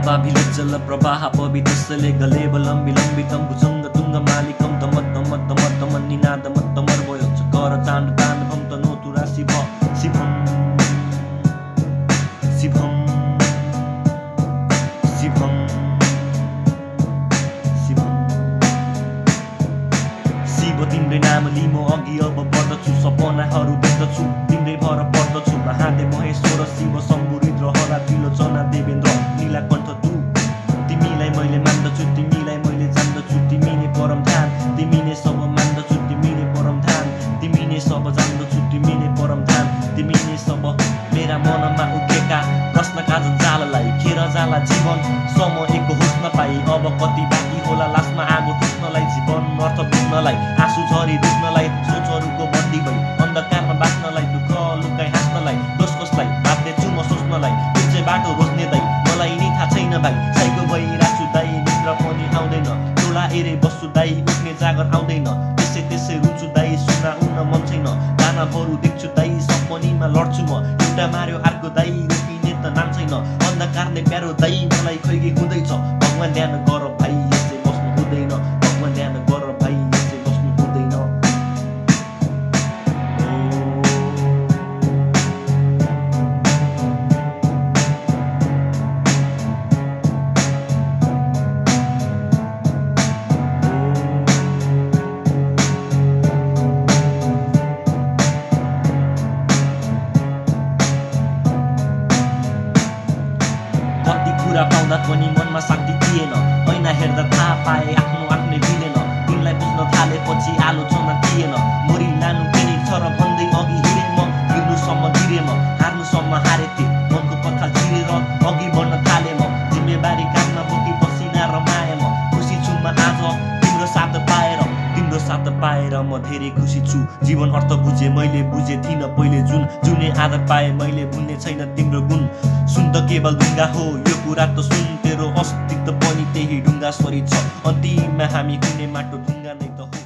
विलज्जल प्रवाह पवित्रस्यले गलेबलम्बिलम्बितं भुजङ्गतुङ्गमालिकं तमद्दमद्दमद्दमन्निनादमद्दमर्वयो चकर ताण्डताण्डवं तनोतुरा शिव शिवं शिवं शिवं शिवं शिव तिम्रै नाम लिमो अघि अब बढ्दछु सपनाहरू देख्दछु तिम्रै भर पर्दछु महादेव महेश्वर शिव शम्भु रुद्र हरा त्रिलोचना देवेन्द्र नीलकण्ठ तु तिमीलाई मैले मान्दछु तिमीलाई मैले जान्दछु तिमी नै परम धाम तिमी नै सब मान्दछु तिमी नै परम धाम तिमी नै सब जान्दछु तिमी नै परम धाम तिमी नै सब मेरा मनमा उठेका प्रश्नका जञ्जाललाई खेर जाला जीवन समयको होस् नपाई अब कति बाँकी होला लासमा आगो ठुस्नलाई जीवन अर्थ बुझ्नलाई आँसु झरी रुच्नलाई सोचहरूको बन्दी भई अन्धकारमा बाँच्नलाई दुःख लुकाई हाँस्नलाई दोष कसलाई भाग्दैछु म सोच्नलाई कुन चाहिँ बाटो रोज्ने दाइ मलाई नि थाहा छैन भाइ साइको भइराछु दाइ निद्रा पनि आउँदैन टोला एरे बस्छु दाइ उठ्ने जागर आउँदैन त्यसै रुन्छु दाइ सुना उन्न मन छैन गाना बरु देख्छु दाइ सपनीमा लड्छु म एउटा मार्यो अर्को दाइ रोकिने त नाम छैन अन्धकारले प्यारो दाइ मलाई खैगे हुँदैछ भगवान ध्यान गर भाइ यसै बस्नु हुँदैन भगवान ध्यान गर भाइ यसै बस्नु हुँदैन पाउँदा पनि मनमा शान्ति थिएन ऐना हेर्दा थाहा पाए आफ्नो आफ्नै मिलेन तिमीलाई बुझ्न थालेपछि आलोचना थिएन मोरी लानु फेरि छ र भन्दै अघि हिँडे म गिर्नुसम्म गिरे म हार्नुसम्म हारे थिएँ मनको पत्थर चिरेर अघि बढ्न थाले म जिम्मेवारी काममा बोकी पसिना रमाए म खुसी छु म आज तिम्रो साथ पाएर म धेरै खुसी छु जीवन अर्थ बुझे मैले बुझे थिइनँ पहिले जुनै आदर पाए मैले भुल्ने छैन तिम्रो गुण सुन त केवल ढुङ्गा हो यो कुरा त सुन तेरो अस्तित्व पनि त्यही ढुङ्गा स्वरी छ अन्तिममा हामी कुनै माटो ढुङ्गा नै त हो